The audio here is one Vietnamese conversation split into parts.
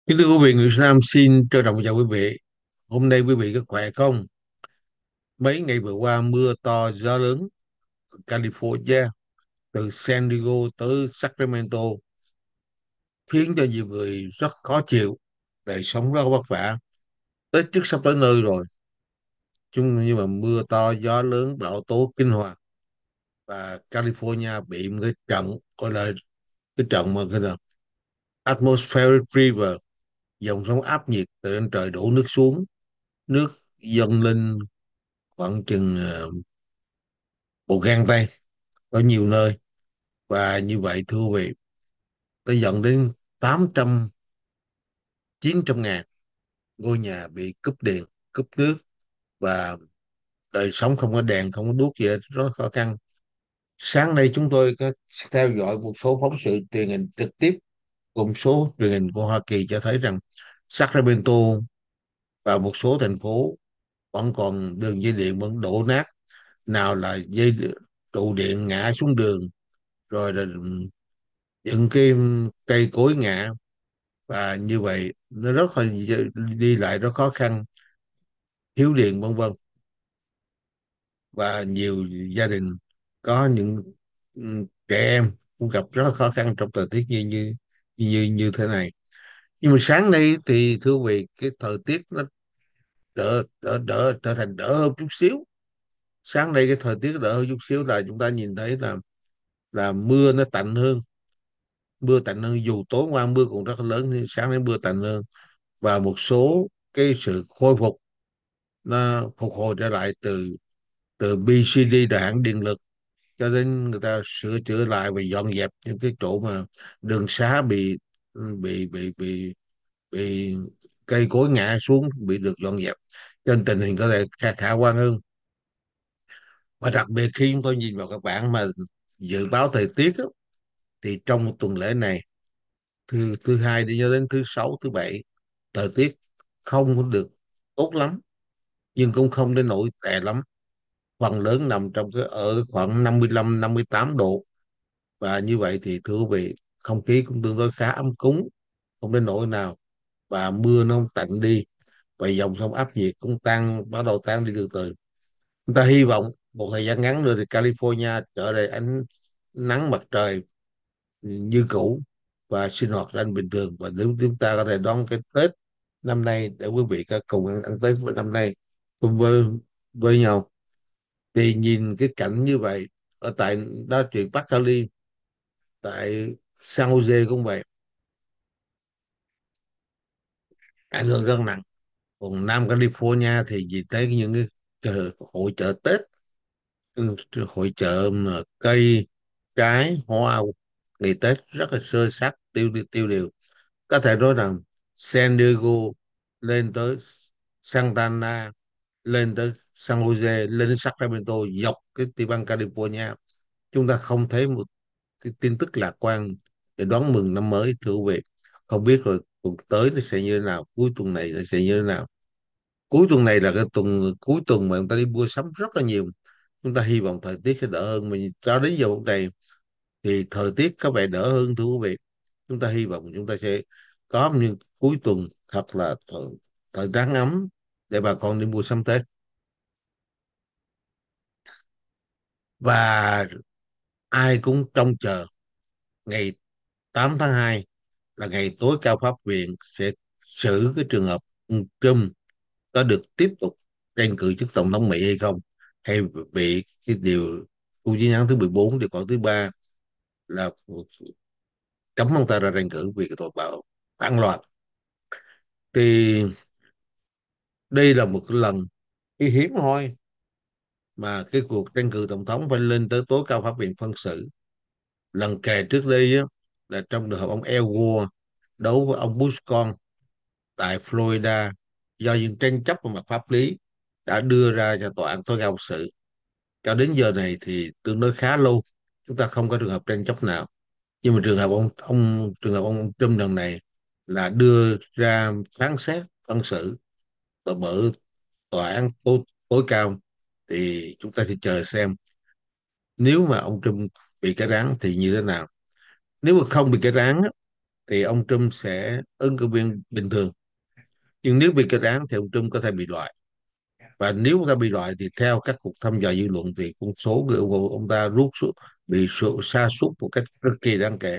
Kính thưa quý vị, Nguyễn Nam xin trân trọng chào quý vị. Hôm nay quý vị có khỏe không? Mấy ngày vừa qua mưa to gió lớn ở California, từ San Diego tới Sacramento, khiến cho nhiều người rất khó chịu, đời sống rất vất vả. Tết trước sắp tới nơi rồi, nhưng mà mưa to gió lớn bão tố kinh hoàng, và California bị một cái trận gọi là cái trận mà gọi là atmospheric river, dòng sóng áp nhiệt từ trên trời đổ nước xuống, nước dâng lên khoảng chừng một gang tay ở nhiều nơi. Và như vậy thưa quý vị, nó dẫn đến 800 900 ngàn ngôi nhà bị cúp điện, cúp nước, và đời sống không có đèn, không có đuốc gì hết, rất khó khăn. Sáng nay chúng tôi có theo dõi một số phóng sự truyền hình trực tiếp cùng số truyền hình của Hoa Kỳ, cho thấy rằng Sacramento và một số thành phố vẫn còn đường dây điện vẫn đổ nát, nào là trụ điện ngã xuống đường, rồi là những cái cây cối ngã, và như vậy nó rất là đi lại rất khó khăn, thiếu điện vân vân. Và nhiều gia đình có những trẻ em cũng gặp rất là khó khăn trong thời tiết như thế này. Nhưng mà sáng nay thì thưa quý vị, cái thời tiết nó đỡ trở thành đỡ hơn chút xíu. Sáng nay cái thời tiết đỡ hơn chút xíu là chúng ta nhìn thấy là mưa nó tạnh hơn, mưa tạnh hơn, dù tối qua mưa cũng rất là lớn nhưng sáng nay mưa tạnh hơn. Và một số cái sự khôi phục, nó phục hồi trở lại từ từ BCD là hãng điện lực, cho đến người ta sửa chữa lại và dọn dẹp những cái chỗ mà đường xá bị cây cối ngã xuống, bị được dọn dẹp, cho nên tình hình có thể khả quan hơn. Và đặc biệt khi chúng tôi nhìn vào các bảng mà dự báo thời tiết á, thì trong một tuần lễ này, thứ thứ hai đi cho đến thứ sáu thứ bảy, thời tiết không có được tốt lắm, nhưng cũng không đến nỗi tệ lắm. Phần lớn nằm trong cái ở khoảng 55 58 độ. Và như vậy thì thưa quý vị, không khí cũng tương đối khá ấm cúng, không đến nỗi nào. Và mưa nó không tạnh đi, và dòng sông áp nhiệt cũng bắt đầu tan đi từ từ. Chúng ta hy vọng một thời gian ngắn nữa thì California trở lại ánh nắng mặt trời như cũ, và sinh hoạt anh bình thường, và nếu chúng ta có thể đón cái Tết năm nay để quý vị có cùng ăn Tết với năm nay cùng với nhau. Thì nhìn cái cảnh như vậy ở tại đó, chuyện Bắc Cali, tại San Jose cũng vậy, ảnh hưởng rất nặng. Còn Nam California thì chỉ thấy những cái hội chợ Tết, hội chợ mà cây trái hoa ngày Tết rất là sơ sát, tiêu điều. Có thể nói rằng San Diego lên tới Santa Ana, lên tới San Jose, lên đến Sacramento, dọc cái tiểu bang California, chúng ta không thấy một cái tin tức lạc quan để đón mừng năm mới thưa quý vị. Không biết rồi tuần tới nó sẽ như thế nào, cuối tuần này nó sẽ như thế nào. Cuối tuần này là cái tuần cuối tuần mà người ta đi mua sắm rất là nhiều. Chúng ta hy vọng thời tiết sẽ đỡ hơn, mà cho đến giờ phút này thì thời tiết có vẻ đỡ hơn thưa quý vị. Chúng ta hy vọng chúng ta sẽ có những cuối tuần thật là thời nắng ấm để bà con đi mua sắm Tết. Và ai cũng trông chờ ngày 8 tháng 2 là ngày tối cao pháp viện sẽ xử cái trường hợp ông Trump có được tiếp tục tranh cử chức tổng thống Mỹ hay không, hay bị cái khu chí án thứ 14 điều khoản thứ ba là cấm ông ta ra tranh cử vì cái tội bạo phản loạn. Thì đây là một cái lần hiếm hoi mà cái cuộc tranh cử tổng thống phải lên tới tối cao pháp viện phân xử. Lần kề trước đây á, là trong trường hợp ông Al Gore đấu với ông Bush con tại Florida, do những tranh chấp về mặt pháp lý đã đưa ra cho tòa án tối cao xử. Cho đến giờ này thì tương đối khá lâu, chúng ta không có trường hợp tranh chấp nào. Nhưng mà trường hợp ông Trump lần này là đưa ra phán xét phân xử và mở tòa án tối cao. Thì chúng ta thì chờ xem nếu mà ông Trump bị kết án thì như thế nào. Nếu mà không bị kết án á, thì ông Trump sẽ ứng cử viên bình thường. Nhưng nếu bị kết án thì ông Trump có thể bị loại. Và nếu ông ta bị loại thì theo các cuộc thăm dò dư luận thì con số người ủng hộ ông ta rút xuống, bị sa sút một cách cực kỳ đáng kể.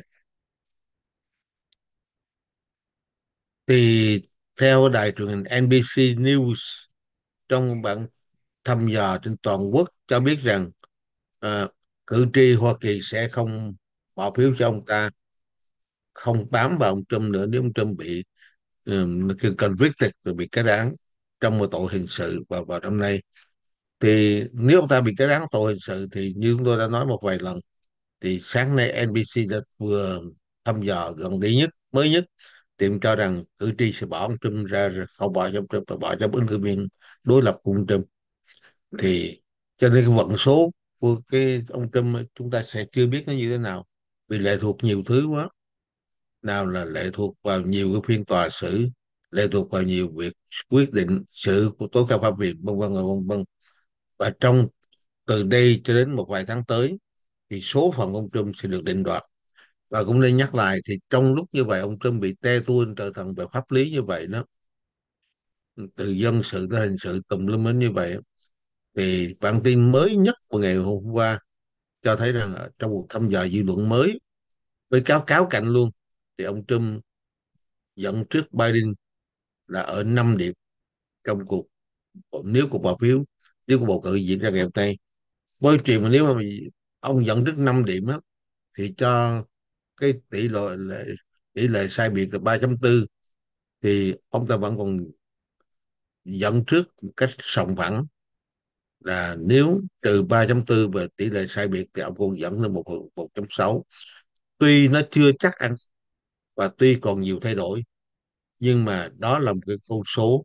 Thì theo đài truyền hình NBC News, trong bản thăm dò trên toàn quốc cho biết rằng à, cử tri Hoa Kỳ sẽ không bỏ phiếu cho ông ta, không bám vào ông Trump nữa nếu ông Trump bị convicted, rồi bị kết án trong một tội hình sự vào năm nay. Thì nếu ông ta bị kết án tội hình sự thì như chúng tôi đã nói một vài lần, thì sáng nay NBC đã vừa thăm dò gần đây nhất, mới nhất, thì cho rằng cử tri sẽ bỏ ông Trump ra, rồi không bỏ cho ông Trump, mà bỏ cho ứng cử viên đối lập của ông Trump. Thì cho nên cái vận số của cái ông Trump chúng ta sẽ chưa biết nó như thế nào, vì lệ thuộc nhiều thứ quá. Nào là lệ thuộc vào nhiều cái phiên tòa xử, lệ thuộc vào nhiều việc quyết định xử của tối cao pháp viện, vân vân và vân vân. Và trong từ đây cho đến một vài tháng tới thì số phận ông Trump sẽ được định đoạt. Và cũng nên nhắc lại, thì trong lúc như vậy ông Trump bị te tua trở thành về pháp lý như vậy đó, từ dân sự tới hình sự tùm lum hết như vậy, thì bản tin mới nhất của ngày hôm qua cho thấy rằng trong cuộc thăm dò dư luận mới với cáo cáo cạnh luôn, thì ông Trump dẫn trước Biden là ở 5 điểm trong cuộc, nếu cuộc bỏ phiếu, nếu cuộc bầu cử diễn ra ngày hôm nay. Với chuyện mà nếu mà ông dẫn trước 5 điểm á, thì cho cái tỷ lệ sai biệt là 3.4, thì ông ta vẫn còn dẫn trước một cách sòng phẳng, là nếu trừ 3.4 về tỷ lệ sai biệt thì ông còn dẫn lên 1.6. Tuy nó chưa chắc ăn và tuy còn nhiều thay đổi, nhưng mà đó là một cái con số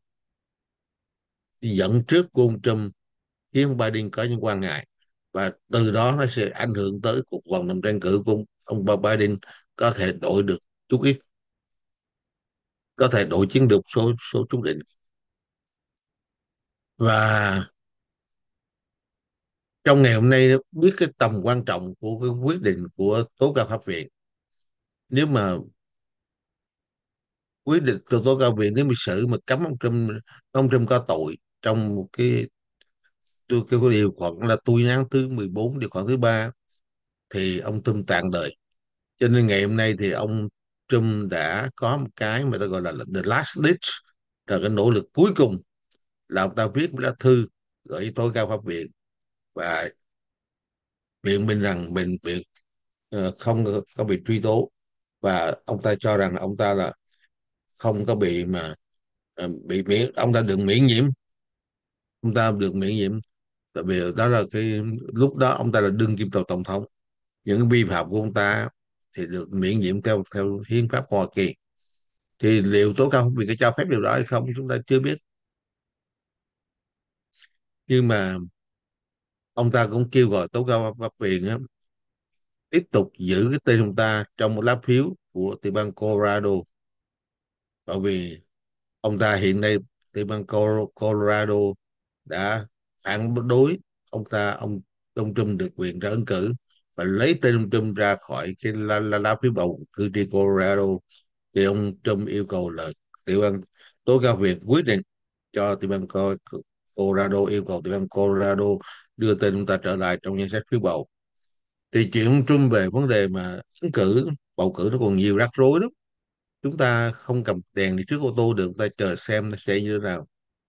dẫn trước của ông Trump khiến ông Biden có những quan ngại, và từ đó nó sẽ ảnh hưởng tới cuộc vận động tranh cử của ông Biden, có thể đổi được chút ít, có thể đổi chiến được số số chút định. Và trong ngày hôm nay biết cái tầm quan trọng của cái quyết định của tố cáo pháp viện. Nếu mà quyết định từ tố cáo viện, nếu bị xử mà cấm ông Trump có tội trong một cái điều khoản là tôi án thứ 14 điều khoản thứ ba, thì ông Trump tàn đời. Cho nên ngày hôm nay thì ông Trump đã có một cái mà ta gọi là the last ditch, là cái nỗ lực cuối cùng, là ông ta viết một lá thư gửi tối cao pháp viện và biện minh rằng viện không có bị truy tố, và ông ta cho rằng ông ta là không có bị mà bị miễn, ông ta được miễn nhiễm, ông ta được miễn nhiễm. Tại vì đó là cái lúc đó ông ta là đương kim tổng thống, những cái vi phạm của ông ta thì được miễn nhiễm theo theo hiến pháp Hoa Kỳ. Thì liệu tố cáo pháp viện có cho phép điều đó hay không chúng ta chưa biết, nhưng mà ông ta cũng kêu gọi tố cáo pháp viện á, tiếp tục giữ cái tên ông ta trong một lá phiếu của tiểu bang Colorado, bởi vì ông ta hiện nay tiểu bang Colorado đã phản đối ông ta, ông Trump được quyền ra ứng cử, và lấy tên ông Trump ra khỏi cái lá phiếu bầu cử tri Colorado. Thì ông Trump yêu cầu là tiểu bang tố cáo viện quyết định cho tiểu bang Colorado, yêu cầu tiểu bang Colorado đưa tên ông ta trở lại trong danh sách phiếu bầu. Thì chuyện ông Trump về vấn đề mà ứng cử, bầu cử nó còn nhiều rắc rối lắm. Chúng ta không cầm đèn đi trước ô tô được, chúng ta chờ xem nó sẽ như thế nào.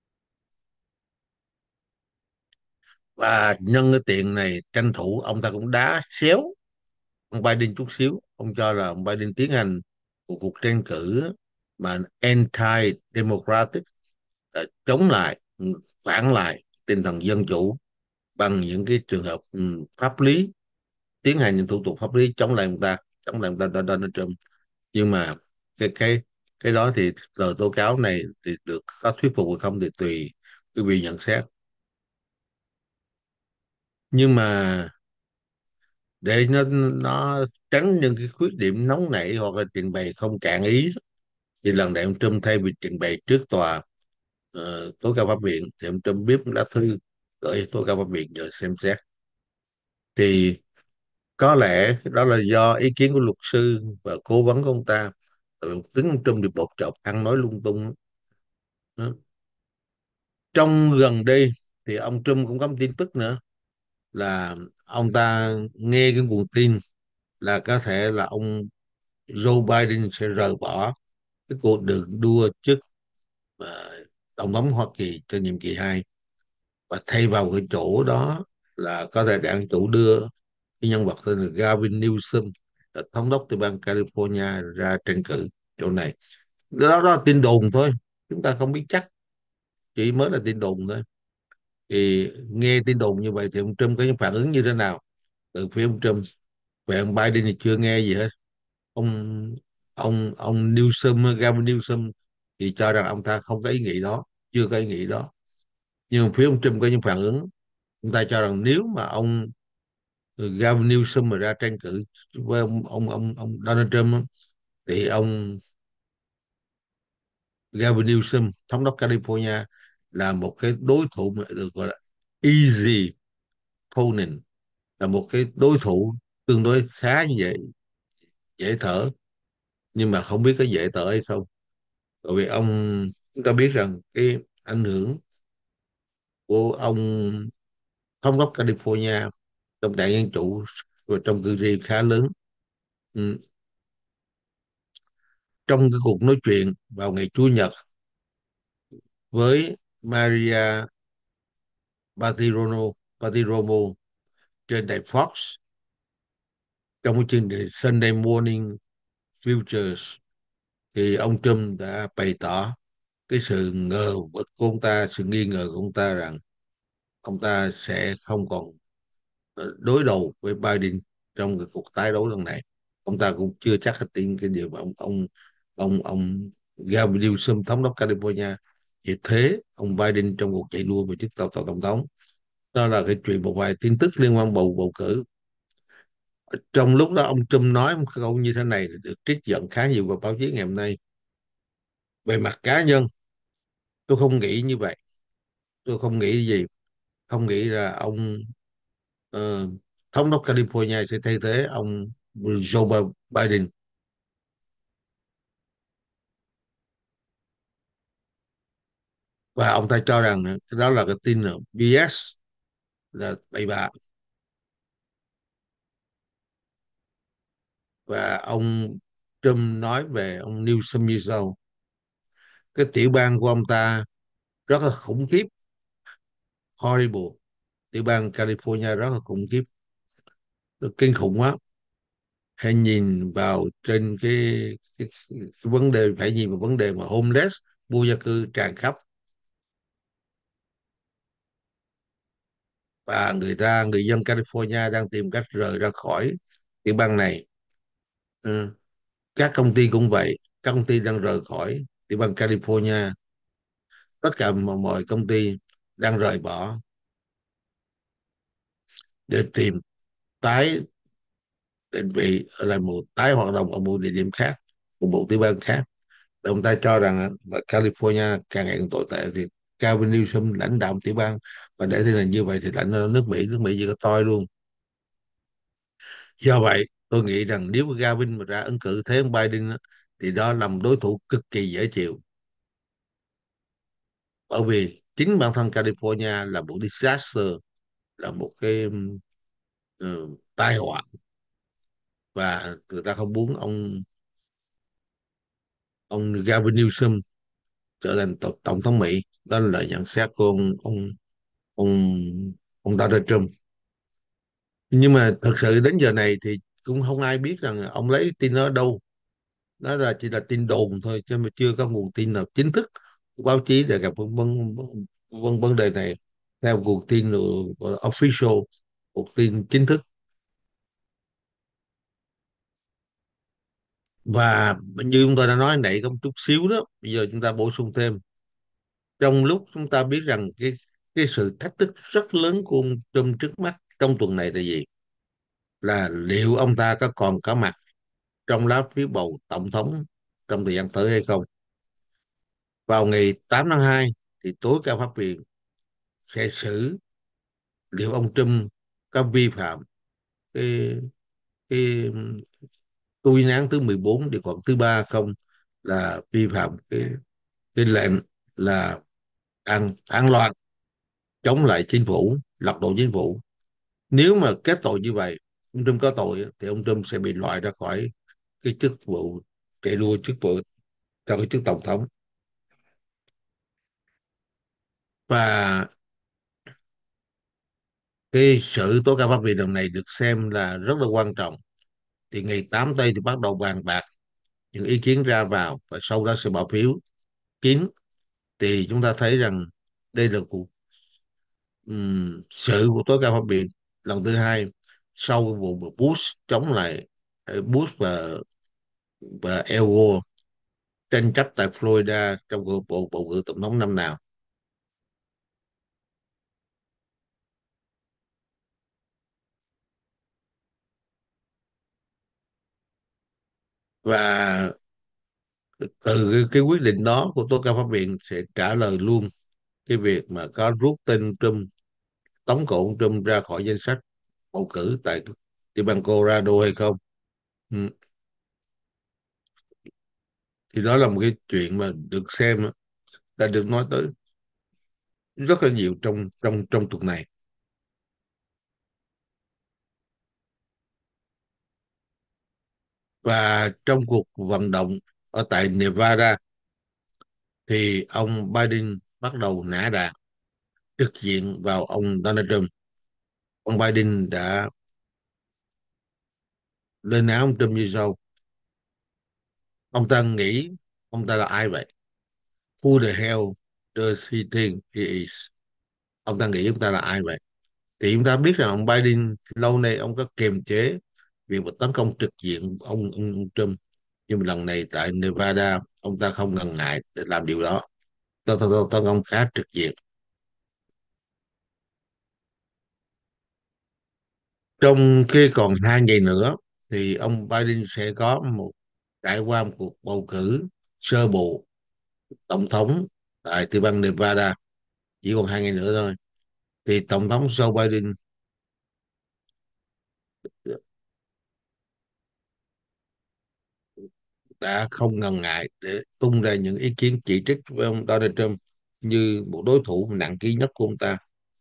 Và nhân cái tiền này tranh thủ ông ta cũng đá xéo ông Biden chút xíu. Ông cho là ông Biden tiến hành một cuộc tranh cử mà anti-democratic, chống lại, phản lại tinh thần dân chủ, bằng những cái trường hợp pháp lý, tiến hành những thủ tục pháp lý chống lại ông ta, chống lại ông ta Donald Trump. Nhưng mà cái cái cái đó thì lời tố cáo này thì được có thuyết phục hay không thì tùy quý vị nhận xét. Nhưng mà để nó tránh những cái khuyết điểm nóng nảy hoặc là trình bày không cạn ý, thì lần này ông Trump thay vì trình bày trước tòa tối cao pháp viện, thì ông Trump viết một lá thư gửi tối cao pháp viện nhờ xem xét. Thì có lẽ đó là do ý kiến của luật sư và cố vấn của ông ta. Tính ông Trump thì bột chọc ăn nói lung tung lắm. Đó. Trong gần đây thì ông Trump cũng có một tin tức nữa là ông ta nghe cái nguồn tin là có thể là ông Joe Biden sẽ rời bỏ cái cuộc đường đua chức tổng thống Hoa Kỳ cho nhiệm kỳ 2, và thay vào cái chỗ đó là có thể đảng chủ đưa cái nhân vật tên là Gavin Newsom, là thống đốc từ bang California, ra tranh cử chỗ này. Đó là tin đồn thôi, chúng ta không biết chắc, chỉ mới là tin đồn thôi. Thì nghe tin đồn như vậy thì ông Trump có những phản ứng như thế nào từ phía ông Trump? Về ông Biden thì chưa nghe gì hết. Ông Newsom, Gavin Newsom, thì cho rằng ông ta không có ý nghĩ đó, chưa có ý nghĩ đó. Nhưng phía ông Trump có những phản ứng. Ông ta cho rằng nếu mà ông Gavin Newsom mà ra tranh cử với ông Donald Trump á, thì ông Gavin Newsom, thống đốc California, là một cái đối thủ mà được gọi là easy opponent, là một cái đối thủ tương đối khá như vậy, dễ thở. Nhưng mà không biết có dễ thở hay không, bởi vì chúng ta biết rằng cái ảnh hưởng của ông thống đốc California trong đảng Dân Chủ và trong cử tri khá lớn. Ừ. Trong cái cuộc nói chuyện vào ngày Chủ nhật với Maria Bartiromo trên đài Fox, trong cái chương trình Sunday Morning Futures, thì ông Trump đã bày tỏ cái sự ngờ vực của ông ta, sự nghi ngờ của ông ta rằng ông ta sẽ không còn đối đầu với Biden trong cái cuộc tái đấu lần này. Ông ta cũng chưa chắc là tin cái điều mà ông Gavin Newsom, thống đốc California, thì thế ông Biden trong cuộc chạy đua về chức tổng thống. Đó là cái chuyện, một vài tin tức liên quan bầu bầu cử. Trong lúc đó ông Trump nói một câu như thế này được trích dẫn khá nhiều vào báo chí ngày hôm nay. Về mặt cá nhân, tôi không nghĩ như vậy. Tôi không nghĩ gì, không nghĩ là ông ờ, thống đốc California sẽ thay thế ông Joe Biden. Và ông ta cho rằng cái đó là cái tin là BS, là bậy bạ. Và ông Trump nói về ông Newsom như sau: cái tiểu bang của ông ta rất là khủng khiếp, horrible. Tiểu bang California rất là khủng khiếp, nó kinh khủng quá. Hãy nhìn vào trên cái vấn đề, phải nhìn vào vấn đề mà homeless, vô gia cư tràn khắp, và người dân California đang tìm cách rời ra khỏi tiểu bang này. Ừ. Các công ty cũng vậy, các công ty đang rời khỏi tiểu bang California. Tất cả mọi công ty đang rời bỏ để tìm tái định vị, là một tái hoạt động ở một địa điểm khác, một tiểu bang khác. Và ông ta cho rằng California càng ngày càng tồi tệ, thì Gavin Newsom lãnh đạo tiểu bang, và để thế là như vậy thì lãnh đạo nước Mỹ chỉ có toi luôn. Do vậy tôi nghĩ rằng nếu Gavin mà ra ứng cử thế ông Biden á, thì đó là một đối thủ cực kỳ dễ chịu, bởi vì chính bản thân California là một disaster, là một cái tai họa, và người ta không muốn ông Gavin Newsom trở thành tổng thống Mỹ. Đó là lời nhận xét của ông ông Donald Trump. Nhưng mà thật sự đến giờ này thì cũng không ai biết rằng ông lấy tin đó ở đâu. Đó là chỉ là tin đồn thôi, chứ mà chưa có nguồn tin nào chính thức của báo chí đề cập vấn đề này theo nguồn tin gọi là official, cuộc tin chính thức. Và như chúng tôi đã nói nãy có một chút xíu đó, bây giờ chúng ta bổ sung thêm. Trong lúc chúng ta biết rằng cái sự thách thức rất lớn của ông Trump trước mắt trong tuần này là gì, là liệu ông ta có còn có mặt trong lá phiếu bầu tổng thống trong thời gian tới hay không. Vào ngày 8 tháng 2 thì tối cao pháp viện sẽ xử liệu ông Trump có vi phạm cái cái tuyên án thứ 14 điều khoản thứ ba không, là vi phạm cái lệnh là án loạn, chống lại chính phủ, lật đổ chính phủ. Nếu mà kết tội như vậy, ông Trump có tội thì ông Trump sẽ bị loại ra khỏi cái chức vụ chạy đua chức vụ cho cái chức tổng thống. Và cái sự tố cáo pháp viện lần này được xem là rất là quan trọng. Thì ngày 8 tây thì bắt đầu bàn bạc những ý kiến ra vào và sau đó sẽ bỏ phiếu kín. Thì chúng ta thấy rằng đây là cuộc sự của tối cao pháp viện lần thứ hai sau cái vụ mà Bush chống lại Bush và Al Gore tranh chấp tại Florida trong cuộc bầu cử tổng thống năm nào. Và từ cái quyết định đó của tối cao pháp viện sẽ trả lời luôn cái việc mà có rút tên Trump, tống cổ ông Trump ra khỏi danh sách bầu cử tại tiểu bang Colorado hay không. Ừ. Thì đó là một cái chuyện mà được xem đã được nói tới rất là nhiều trong trong trong tuần này. Và trong cuộc vận động ở tại Nevada thì ông Biden bắt đầu nã đạn trực diện vào ông Donald Trump. Ông Biden đã lên án ông Trump như sau: ông ta nghĩ ông ta là ai vậy? Who the hell does he think he is? Ông ta nghĩ ông ta là ai vậy? Thì chúng ta biết rằng ông Biden lâu nay ông có kiềm chế việc mà tấn công trực diện ông Trump, nhưng mà lần này tại Nevada ông ta không ngần ngại để làm điều đó, tấn công khá trực diện. Trong khi còn 2 ngày nữa thì ông Biden sẽ có trải qua một cuộc bầu cử sơ bộ tổng thống tại tiểu bang Nevada. Chỉ còn 2 ngày nữa thôi thì tổng thống Joe Biden đã không ngần ngại để tung ra những ý kiến chỉ trích với ông Donald Trump như một đối thủ nặng ký nhất của ông ta.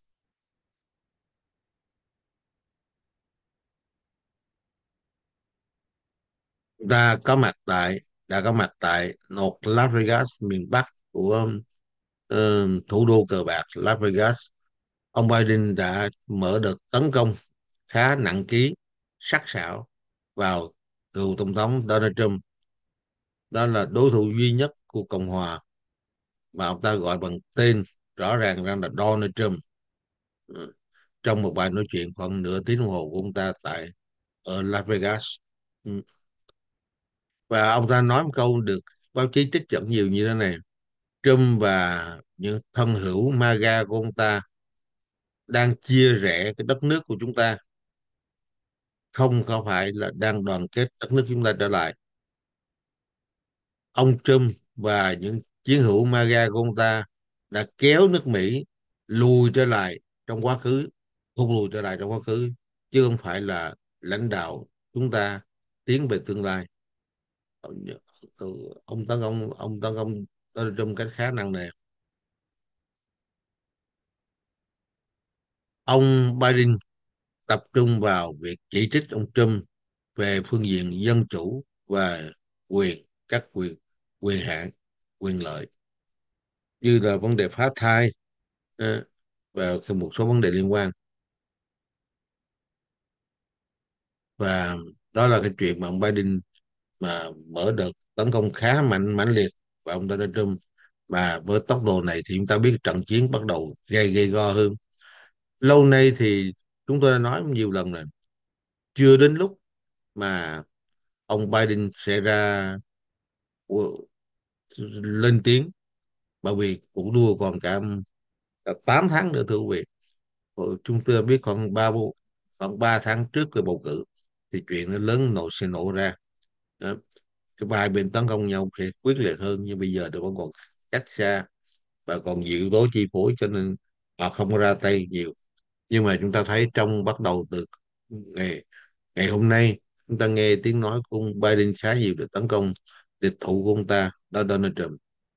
Ông ta có mặt tại đã có mặt tại North Las Vegas, miền Bắc của thủ đô cờ bạc Las Vegas. Ông Biden đã mở đợt tấn công khá nặng ký, sắc sảo vào cựu tổng thống Donald Trump. Đó là đối thủ duy nhất của Cộng hòa mà ông ta gọi bằng tên rõ ràng rằng là Donald Trump. Ừ. Trong một bài nói chuyện khoảng nửa tiếng đồng hồ của ông ta tại ở Las Vegas. Ừ. Và ông ta nói một câu được báo chí trích dẫn nhiều như thế này: Trump và những thân hữu MAGA của ông ta đang chia rẽ cái đất nước của chúng ta, không có phải là đang đoàn kết đất nước chúng ta trở lại. Ông Trump và những chiến hữu MAGA của ông ta đã kéo nước Mỹ lùi trở lại trong quá khứ, không lùi trở lại trong quá khứ, chứ không phải là lãnh đạo chúng ta tiến về tương lai. Ông tấn công Donald Trump cách khá nặng nề. Ông Biden tập trung vào việc chỉ trích ông Trump về phương diện dân chủ và các quyền hạn, quyền lợi, như là vấn đề phá thai và một số vấn đề liên quan. Và đó là cái chuyện mà ông Biden mà mở đợt tấn công khá mãnh liệt vào ông Donald Trump. Và với tốc độ này thì chúng ta biết trận chiến bắt đầu gay go hơn. Lâu nay thì chúng tôi đã nói nhiều lần rồi, chưa đến lúc mà ông Biden sẽ lên tiếng, bởi vì cuộc đua còn cả 8 tháng nữa thưa quý vị. Chúng tôi biết khoảng 3 tháng trước cái bầu cử thì chuyện nó lớn sẽ nổ ra. Đó. Cái hai bên tấn công nhau sẽ quyết liệt hơn, nhưng bây giờ thì vẫn còn cách xa và còn nhiều yếu tố chi phối, cho nên họ không có ra tay nhiều. Nhưng mà chúng ta thấy bắt đầu từ ngày ngày hôm nay chúng ta nghe tiếng nói của ông Biden khá nhiều để tấn công địch thủ của ông ta đó Donald Trump.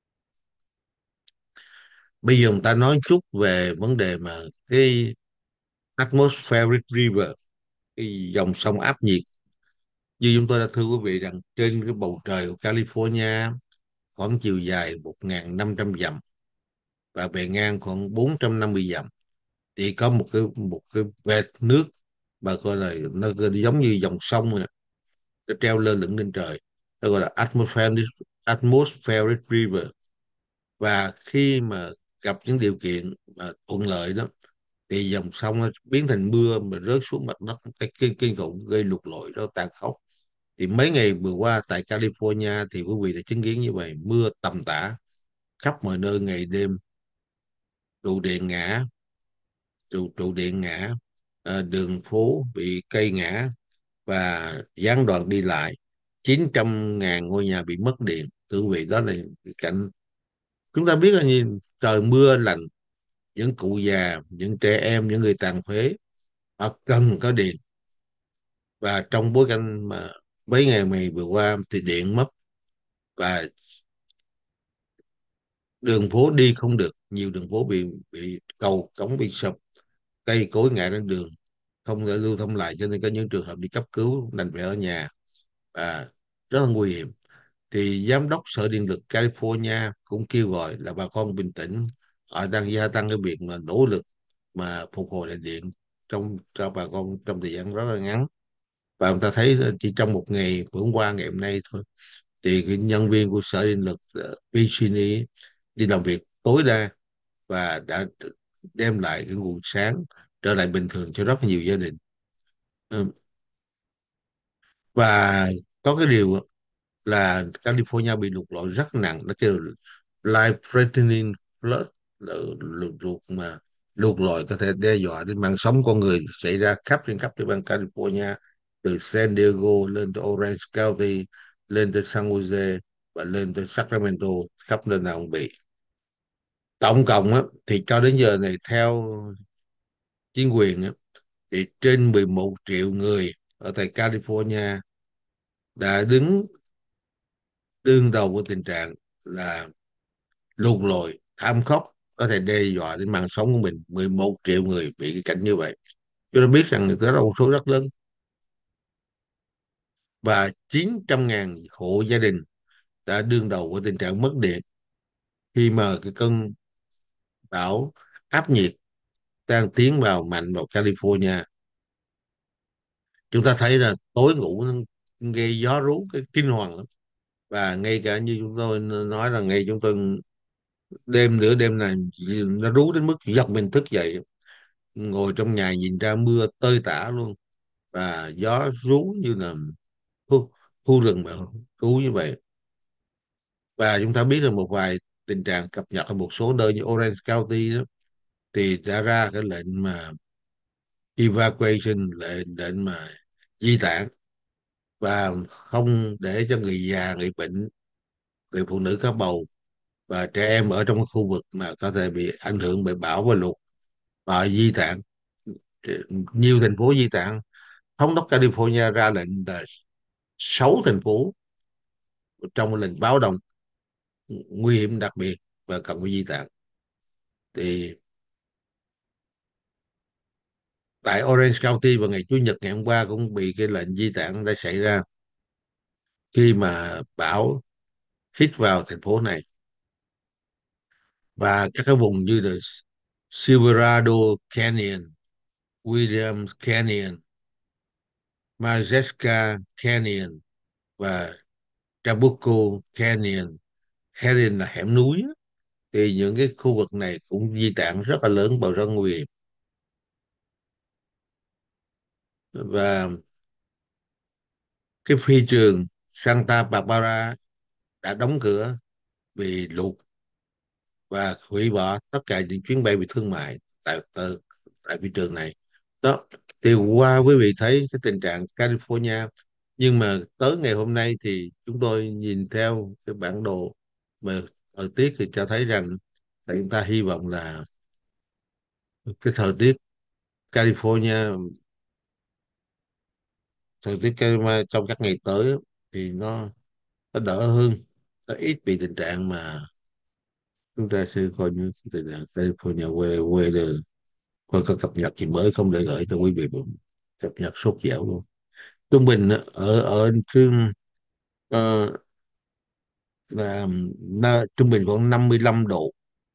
Bây giờ ông ta nói chút về vấn đề mà cái atmospheric river, cái dòng sông áp nhiệt. Như chúng tôi đã thưa quý vị rằng trên cái bầu trời của California khoảng chiều dài 1.500 dặm và bề ngang khoảng 450 dặm, thì có một cái vệt nước mà gọi là nó giống như dòng sông này, nó treo lơ lửng lên trời, nó gọi là atmospheric river. Và khi mà gặp những điều kiện mà thuận lợi đó thì dòng sông nó biến thành mưa mà rớt xuống mặt đất một cách kinh khủng, gây lụt lội rất tàn khốc. Thì mấy ngày vừa qua tại California thì quý vị đã chứng kiến như vậy, mưa tầm tã khắp mọi nơi ngày đêm, trụ điện ngã, trụ điện ngã, đường phố bị cây ngã và gián đoạn đi lại, 900.000 ngôi nhà bị mất điện. Thưa quý vị, đó là cái cảnh chúng ta biết là nhìn trời mưa lạnh, những cụ già, những trẻ em, những người tàn phế họ cần có điện. Và trong bối cảnh mà mấy ngày mày vừa qua thì điện mất và đường phố đi không được, nhiều đường phố bị cầu cống bị sập, cây cối ngã trên đường, không thể lưu thông lại, cho nên có những trường hợp đi cấp cứu đành phải ở nhà và rất là nguy hiểm. Thì giám đốc sở điện lực California cũng kêu gọi là bà con bình tĩnh, họ đang gia tăng cái việc mà nỗ lực mà phục hồi lại điện cho bà con trong thời gian rất là ngắn. Và người ta thấy là chỉ trong một ngày, bữa hôm qua ngày hôm nay thôi, thì cái nhân viên của sở điện lực PG&E đi làm việc tối đa và đã đem lại cái nguồn sáng trở lại bình thường cho rất nhiều gia đình. Ừ. Và có cái điều là California bị lụt lội rất nặng, nó kêu là life threatening flood, là lụt ruột mà lụt lội có thể đe dọa đến mạng sống con người, xảy ra trên khắp địa bàn California, từ San Diego lên tới Orange County, lên tới San Jose và lên tới Sacramento, khắp nơi nào cũng bị. Tổng cộng á, thì cho đến giờ này theo chính quyền á, thì trên 11 triệu người ở tại California đã đứng đương đầu với tình trạng là lụt lội thảm khốc, có thể đe dọa đến mạng sống của mình. 11 triệu người bị cái cảnh như vậy, chúng ta biết rằng đó là một số rất lớn. Và 900.000 hộ gia đình đã đương đầu với tình trạng mất điện khi mà cái cơn bão áp nhiệt đang tiến vào mạnh vào California. Chúng ta thấy là tối ngủ nó gây gió rú cái kinh hoàng lắm. Và ngay cả như chúng tôi nói là ngay chúng tôi nửa đêm này nó rú đến mức giật mình thức dậy, ngồi trong nhà nhìn ra mưa tơi tả luôn, và gió rú như là thu, thu rừng mà rú như vậy. Và chúng ta biết là một vài tình trạng cập nhật ở một số nơi như Orange County đó, thì đã ra cái lệnh mà evacuation, lệnh mà di tản, và không để cho người già, người bệnh, người phụ nữ có bầu và trẻ em ở trong cái khu vực mà có thể bị ảnh hưởng bởi bão và lụt, và di tản. Nhiều thành phố di tản. Thống đốc California ra lệnh là 6 thành phố trong lệnh báo động nguy hiểm đặc biệt và cần phải di tản. Thì tại Orange County vào ngày Chủ nhật ngày hôm qua cũng bị cái lệnh di tản đã xảy ra khi mà bão hít vào thành phố này. Và các cái vùng như là Silverado Canyon, Williams Canyon, Majeska Canyon và Trabuco Canyon, Canyon là hẻm núi á, thì những cái khu vực này cũng di tản rất là lớn và rất nguy hiểm. Và cái phi trường Santa Barbara đã đóng cửa vì lụt và hủy bỏ tất cả những chuyến bay bị thương mại tại phi trường này. Đó, thì qua quý vị thấy cái tình trạng California. Nhưng mà tới ngày hôm nay thì chúng tôi nhìn theo cái bản đồ mà thời tiết thì cho thấy rằng là chúng ta hy vọng là cái California thời tiết California trong các ngày tới á, thì nó đỡ hơn, nó ít bị tình trạng mà chúng ta sẽ coi như tình trạng California quê quê được. Coi có cập nhật gì mới không để gửi cho quý vị cùng cập nhật sốt dẻo luôn. Trung bình á, ở ở trên ờ, là trung bình khoảng 55 độ.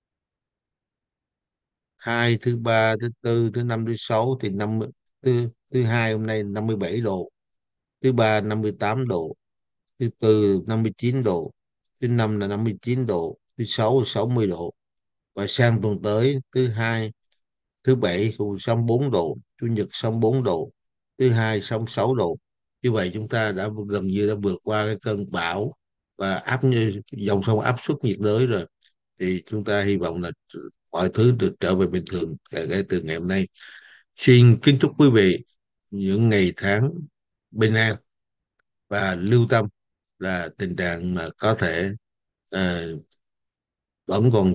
Hai thứ ba thứ tư thứ năm thứ sáu thì thứ hai hôm nay 57 độ, thứ ba 58 độ, thứ tư 59 độ, thứ năm là 59 độ, thứ sáu là 60 độ, và sang tuần tới thứ hai thứ bảy cũng 64 độ, chủ nhật 64 độ, thứ hai 66 độ. Như vậy chúng ta đã gần như đã vượt qua cái cơn bão và áp như dòng sông áp suất nhiệt đới rồi. Thì chúng ta hy vọng là mọi thứ được trở về bình thường kể từ ngày hôm nay. Xin kính chúc quý vị những ngày tháng bình an, và lưu tâm là tình trạng mà có thể à, vẫn còn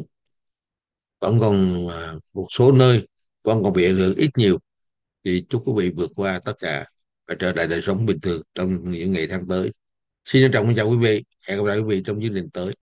một số nơi vẫn còn bị ảnh hưởng ít nhiều. Thì chúc quý vị vượt qua tất cả và trở lại đời sống bình thường trong những ngày tháng tới. Xin trân trọng chào quý vị, hẹn gặp lại quý vị trong chương trình tới.